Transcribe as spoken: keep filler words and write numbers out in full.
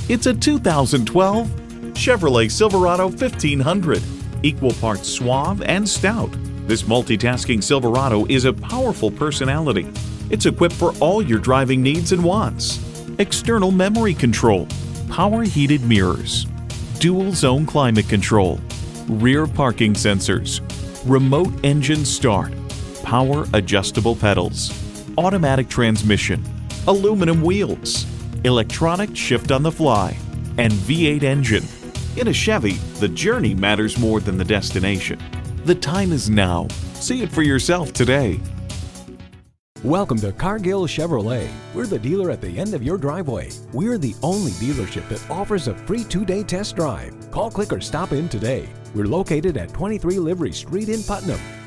It's a two thousand twelve Chevrolet Silverado fifteen hundred. Equal parts suave and stout, this multitasking Silverado is a powerful personality. It's equipped for all your driving needs and wants. External memory control, power heated mirrors, dual zone climate control, rear parking sensors, remote engine start, power adjustable pedals, automatic transmission, aluminum wheels, electronic shift on the fly, and V eight engine. In a Chevy, the journey matters more than the destination. The time is now. See it for yourself today. Welcome to Cargill Chevrolet. We're the dealer at the end of your driveway. We're the only dealership that offers a free two-day test drive. Call, click, or stop in today. We're located at twenty-three Livery Street in Putnam.